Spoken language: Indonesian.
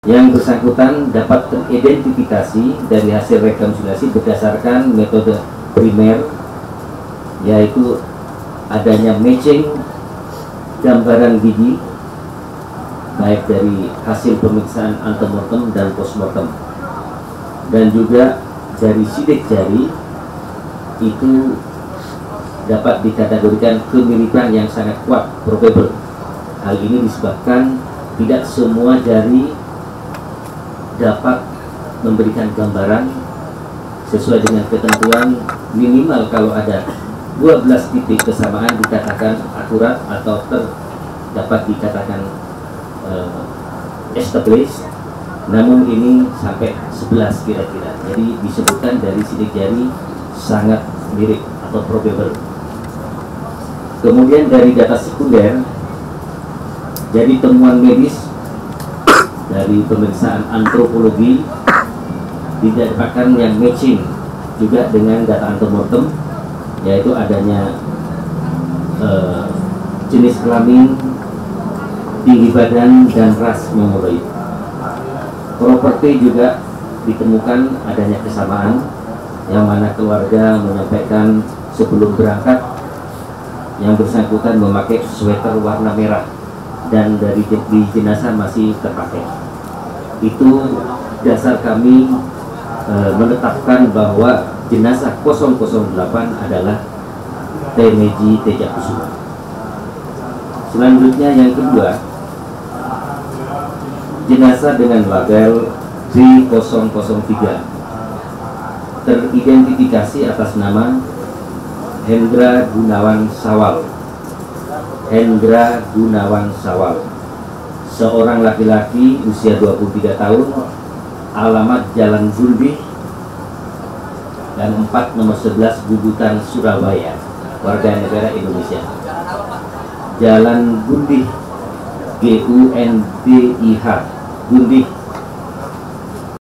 Yang bersangkutan dapat teridentifikasi dari hasil rekonsiliasi berdasarkan metode primer, yaitu adanya matching gambaran gigi baik dari hasil pemeriksaan antemortem dan postmortem, dan juga dari sidik jari itu dapat dikategorikan kemiripan yang sangat kuat, probable. Hal ini disebabkan tidak semua jari dapat memberikan gambaran sesuai dengan ketentuan minimal kalau ada 12 titik kesamaan dikatakan akurat atau dapat dikatakan established, namun ini sampai 11 kira-kira. Jadi disebutkan dari sidik jari sangat mirip atau probable. Kemudian dari data sekunder, jadi temuan medis dari pemeriksaan antropologi didapatkan yang matching juga dengan data antemortem, yaitu adanya jenis kelamin, tinggi badan, dan ras mongoloid. Properti juga ditemukan adanya kesamaan, yang mana keluarga menyampaikan sebelum berangkat yang bersangkutan memakai sweater warna merah dan dari di jenazah masih terpakai. Itu dasar kami menetapkan bahwa jenazah 008 adalah Temeji Tejakusuma. Selanjutnya yang kedua, jenazah dengan label 3003 teridentifikasi atas nama Hendra Gunawan Sawal. Hendra Gunawan Sawal, seorang laki-laki usia 23 tahun, alamat Jalan Gundih dan 4 nomor 11 Bubutan Surabaya, warga negara Indonesia. Jalan Gundih, GUNDIH, Gundih